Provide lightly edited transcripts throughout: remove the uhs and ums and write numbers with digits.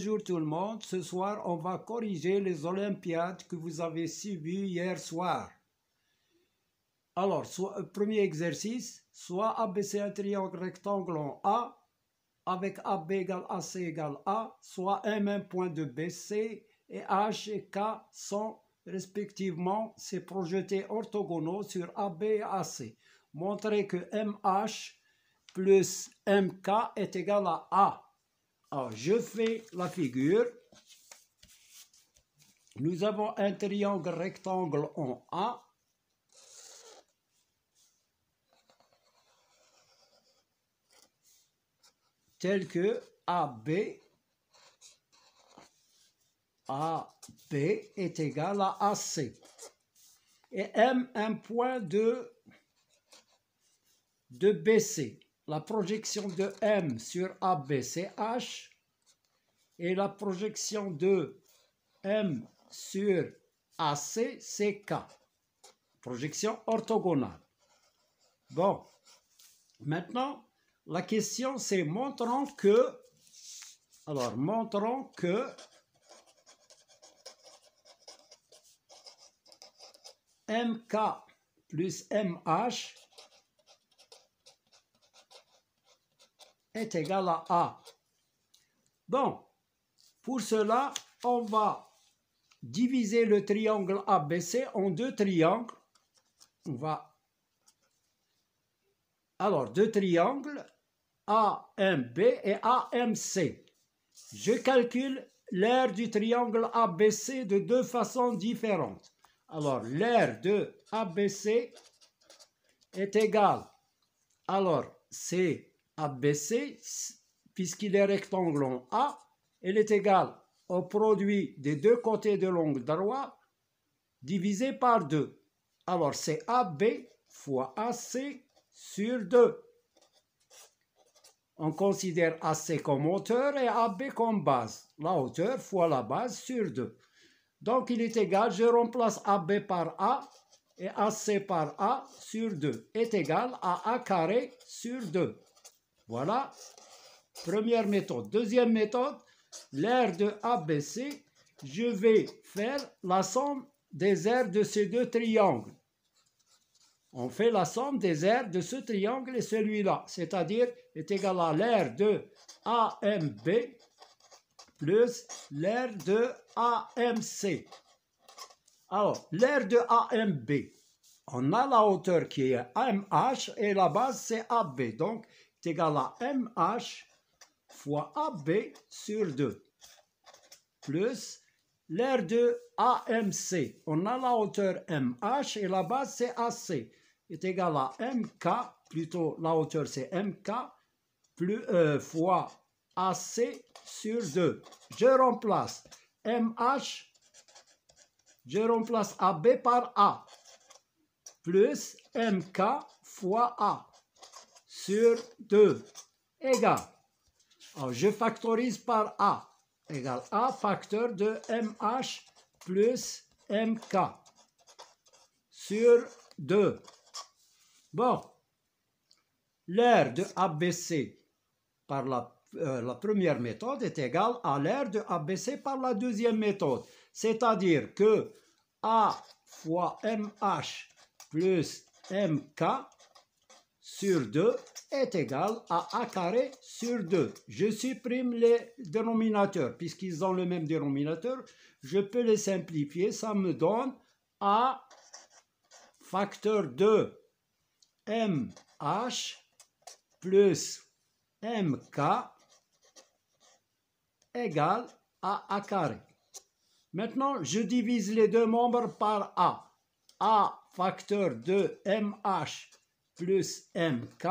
Bonjour tout le monde, ce soir on va corriger les olympiades que vous avez suivies hier soir. Alors, premier exercice, soit ABC un triangle rectangle en A, avec AB égale AC égale A, soit M un point de BC et H et K sont respectivement ses projetés orthogonaux sur AB et AC. Montrez que MH plus MK est égal à A. Alors, je fais la figure. Nous avons un triangle rectangle en A. Tel que AB est égal à AC. Et M, un point de BC. La projection de M sur AB, c'est H. Et la projection de M sur AC, c'est K. Projection orthogonale. Bon, maintenant, la question c'est montrons que MK plus MH est égal à A. Bon, pour cela, on va diviser le triangle ABC en deux triangles. Alors, deux triangles, AMB et AMC. Je calcule l'aire du triangle ABC de deux façons différentes. Alors, l'aire de ABC est égale. Alors, c'est ABC, puisqu'il est rectangle en A, elle est égale au produit des deux côtés de l'angle droit divisé par 2. Alors, c'est AB fois AC sur 2. On considère AC comme hauteur et AB comme base. La hauteur fois la base sur 2. Donc, il est égal, je remplace AB par A et AC par A sur 2 est égal à A carré sur 2. Voilà, première méthode. Deuxième méthode, l'aire de ABC, je vais faire la somme des aires de ces deux triangles. On fait la somme des aires de ce triangle et celui-là, c'est-à-dire est égal à l'aire de AMB plus l'aire de AMC. Alors, l'aire de AMB, on a la hauteur qui est MH et la base c'est AB. Donc, est égal à MH fois AB sur 2. Plus l'aire de AMC. On a la hauteur MH et la base c'est AC. Est égal à MK, plutôt la hauteur c'est MK, plus, fois AC sur 2. Je remplace MH, je remplace AB par A, plus MK fois A sur 2, égale. Alors, je factorise par A, égale A facteur de MH plus MK sur 2. Bon, l'aire de ABC par la première méthode est égale à l'aire de ABC par la deuxième méthode. C'est-à-dire que A fois MH plus MK sur 2 est égal à A carré sur 2. Je supprime les dénominateurs. Puisqu'ils ont le même dénominateur, je peux les simplifier. Ça me donne A facteur de MH plus MK égale à A carré. Maintenant, je divise les deux membres par A. A facteur de MH plus MK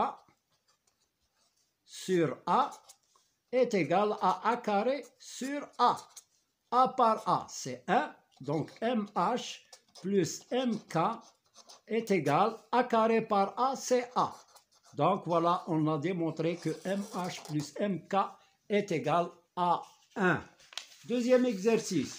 sur A est égal à A carré sur A. A par A, c'est 1. Donc, MH plus MK est égal à A carré par A, c'est A. Donc, voilà, on a démontré que MH plus MK est égal à 1. Deuxième exercice.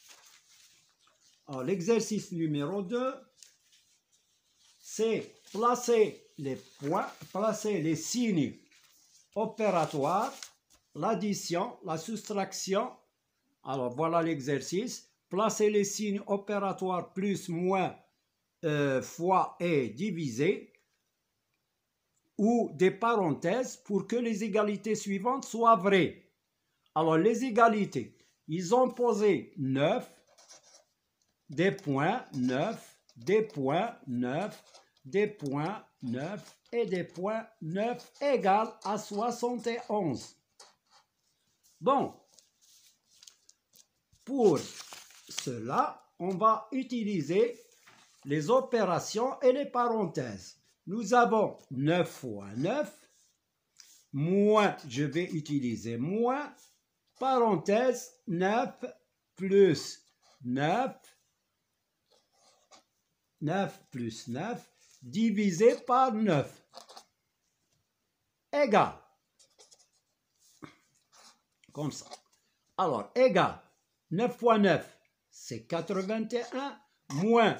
L'exercice numéro 2, c'est placer les points, placer les signes opératoires, l'addition, la soustraction Alors, voilà l'exercice. Placez les signes opératoires plus, moins, fois et divisé, ou des parenthèses pour que les égalités suivantes soient vraies. Alors, les égalités, ils ont posé 9, des points, 9, des points, 9, des points, 9 et des points, 9 égale à 71. Bon, pour cela, on va utiliser les opérations et les parenthèses. Nous avons 9 fois 9, moins, je vais utiliser moins, parenthèse, 9 plus 9, 9 plus 9, divisé par 9, égale, comme ça. Alors, égale, 9 fois 9, c'est 81, moins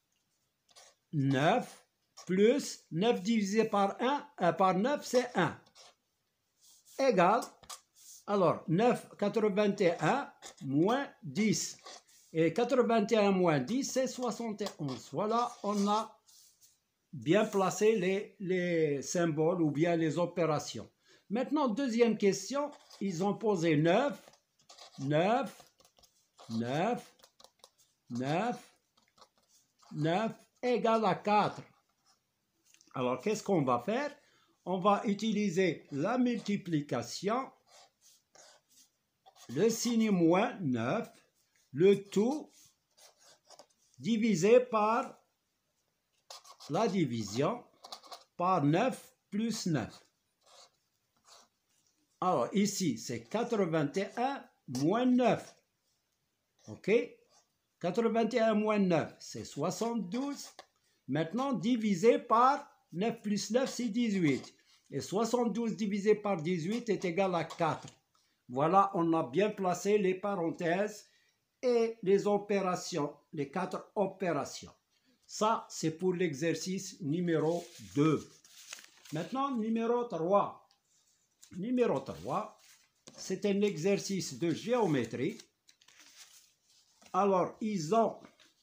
9, plus 9 divisé par par 9, c'est 1. Égale, alors 9, 81, moins 10. Et 81 moins 10, c'est 71. Voilà, on a bien placé les symboles ou bien les opérations. Maintenant, deuxième question, ils ont posé 9, 9, 9, 9, 9 égale à 4. Alors, qu'est-ce qu'on va faire? On va utiliser la multiplication, le signe moins 9, le tout divisé par la division par 9 plus 9. Alors, ici, c'est 81 moins 9. OK? 81 moins 9, c'est 72. Maintenant, divisé par 9 plus 9, c'est 18. Et 72 divisé par 18 est égal à 4. Voilà, on a bien placé les parenthèses et les opérations, les 4 opérations. Ça, c'est pour l'exercice numéro 2. Maintenant, numéro 3. Numéro 3, c'est un exercice de géométrie. Alors, ils ont,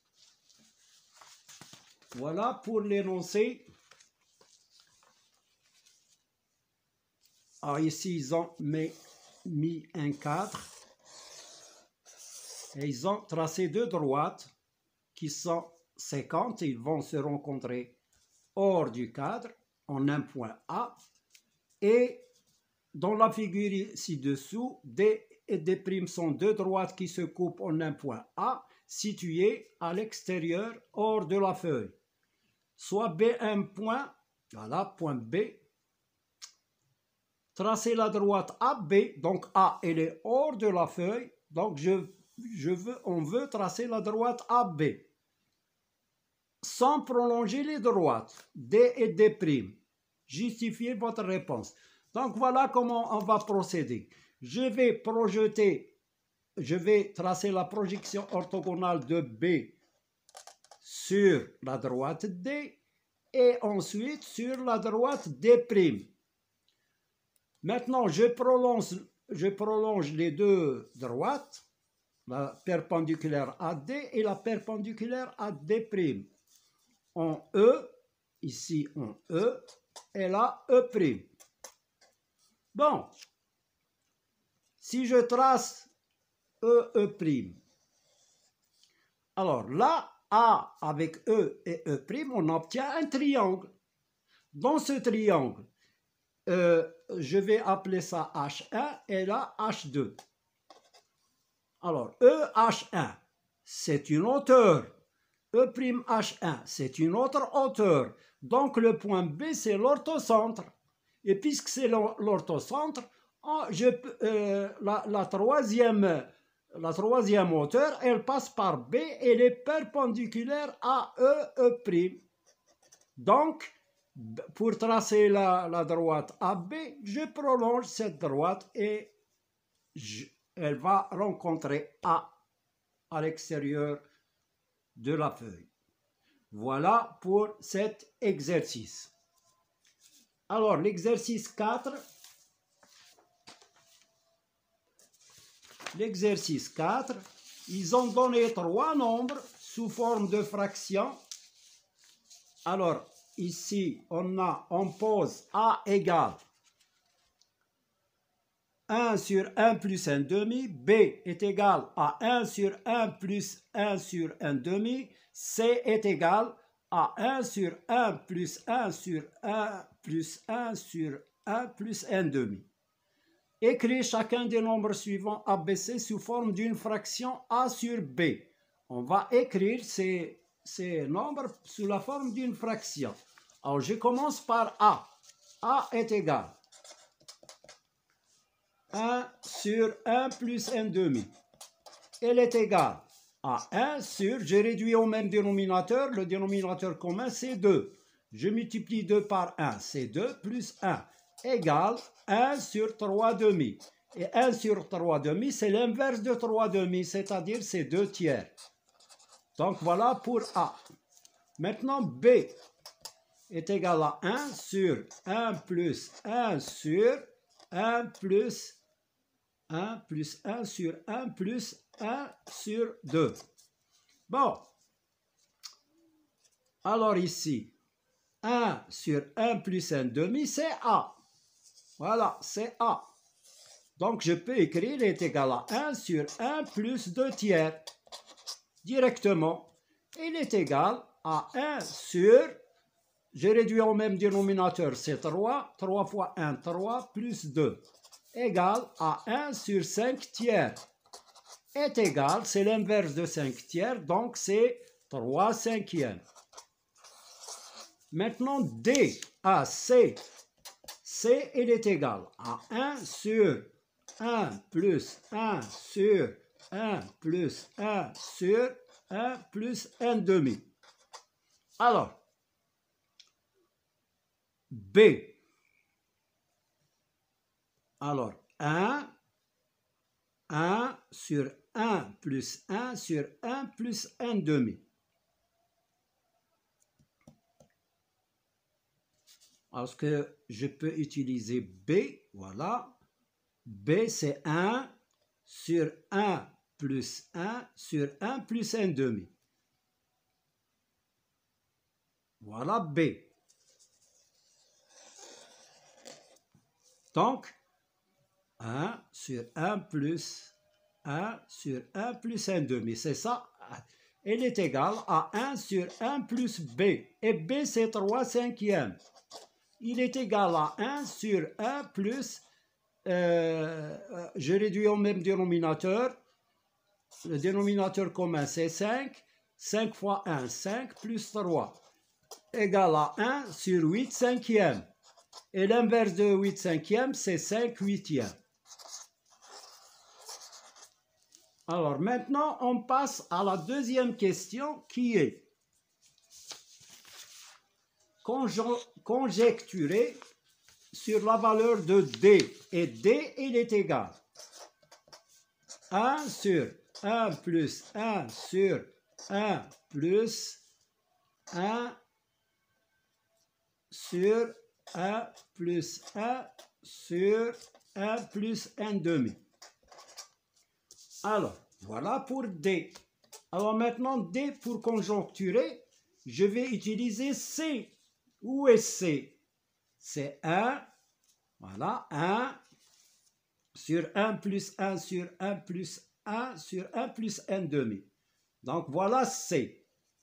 voilà pour l'énoncé. Alors, ici, ils ont mis un 4. Et ils ont tracé deux droites qui sont 50. Ils vont se rencontrer hors du cadre en un point A. Et dans la figure ci-dessous, D et D' sont deux droites qui se coupent en un point A, situé à l'extérieur, hors de la feuille. Soit B1 point, voilà, point B. Tracez la droite AB, donc A, elle est hors de la feuille, donc on veut tracer la droite AB. Sans prolonger les droites, D et D'. Justifiez votre réponse. Donc voilà comment on va procéder. Je vais tracer la projection orthogonale de B sur la droite D et ensuite sur la droite D'. Maintenant, je prolonge les deux droites, la perpendiculaire à D et la perpendiculaire à D'. En E, ici en E, et là E'. Bon, si je trace E', alors là, A avec E et E', on obtient un triangle. Dans ce triangle, je vais appeler ça H1 et là H2. Alors, EH1, c'est une hauteur. E'H1, c'est une autre hauteur. Donc, le point B, c'est l'orthocentre. Et puisque c'est l'orthocentre, la troisième hauteur, elle passe par B et elle est perpendiculaire à E'. Donc, pour tracer la droite AB, je prolonge cette droite et elle va rencontrer A à l'extérieur de la feuille. Voilà pour cet exercice. Alors, l'exercice 4. l'exercice 4, ils ont donné 3 nombres sous forme de fractions. Alors, ici, on pose A égale 1 sur 1 plus 1 demi, B est égal à 1 sur 1 plus 1 sur 1 demi, C est égal à 1 sur 1 plus 1 sur 1 plus 1 sur 1 plus 1 demi. Écris chacun des nombres suivants ABC sous forme d'une fraction A sur B. On va écrire ces nombres sous la forme d'une fraction. Alors, je commence par A. A est égal 1 sur 1 plus 1 demi. Elle est égale à 1 sur, j'ai réduit au même dénominateur, le dénominateur commun c'est 2. Je multiplie 2 par 1, c'est 2 plus 1, égale 1 sur 3 demi. Et 1 sur 3 demi, c'est l'inverse de 3 demi, c'est-à-dire c'est 2 tiers. Donc voilà pour A. Maintenant B est égal à 1 sur 1 plus 1 sur 1 plus 1 plus 1 sur 1 plus 1 sur 2. Bon. Alors ici, 1 sur 1 plus 1 demi, c'est A. Voilà, c'est A. Donc je peux écrire, il est égal à 1 sur 1 plus 2 tiers. Directement, il est égal à 1 sur, j'ai réduit au même dénominateur, c'est 3. 3 fois 1, 3 plus 2. Égale à 1 sur 5 tiers. Est égal, c'est l'inverse de 5 tiers, donc c'est 3 cinquièmes. Maintenant, D à C. C, il est égal à 1 sur 1 plus 1 sur 1 plus 1 sur 1 plus 1 demi. Alors, B. Alors, 1 sur 1 plus 1 sur 1 plus 1 demi. Parce que je peux utiliser B, voilà. B, c'est 1 sur 1 plus 1 sur 1 plus 1 demi. Voilà B. Donc, 1 sur 1 plus 1 sur 1 plus 1 demi. C'est ça. Elle est égale à 1 sur 1 plus B. Et B, c'est 3 cinquièmes. Il est égal à 1 sur 1 plus, je réduis au même dénominateur. Le dénominateur commun, c'est 5. 5 fois 1, 5 plus 3. Égal à 1 sur 8 cinquièmes. Et l'inverse de 8 cinquièmes, c'est 5 huitièmes. Alors maintenant, on passe à la deuxième question qui est conjecturer sur la valeur de D. Et D, il est égal 1 sur 1 plus 1 sur 1 plus 1 sur 1 plus 1 sur 1 plus 1 demi. Alors, voilà pour D. Alors maintenant, D pour conjoncturer, je vais utiliser C. Où est C? C'est 1, voilà, 1 sur 1 plus 1 sur 1 plus 1 sur 1 plus 1 demi. Donc voilà C.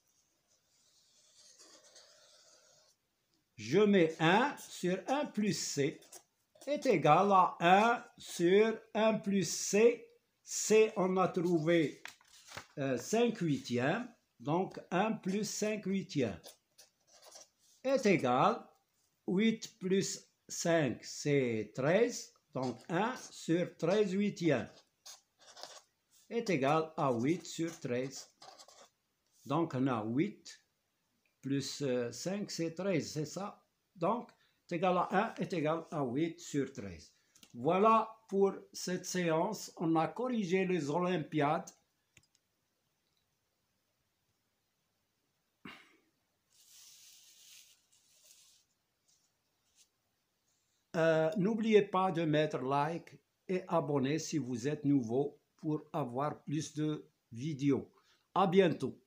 Je mets 1 sur 1 plus C est égal à 1 sur 1 plus C. C, on a trouvé 5 huitièmes, donc 1 plus 5 huitièmes est égal 8 plus 5, c'est 13, donc 1 sur 13 huitièmes est égal à 8 sur 13. Donc on a 8 plus 5, c'est 13, c'est ça. Donc, est égal à 1 est égal à 8 sur 13. Voilà pour cette séance. On a corrigé les olympiades. N'oubliez pas de mettre like et abonner si vous êtes nouveau. pour avoir plus de vidéos. À bientôt.